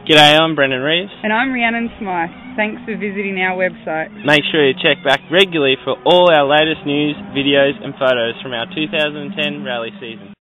G'day, I'm Brendan Reeves. And I'm Rhianon Smyth. Thanks for visiting our website. Make sure you check back regularly for all our latest news, videos and photos from our 2010 rally season.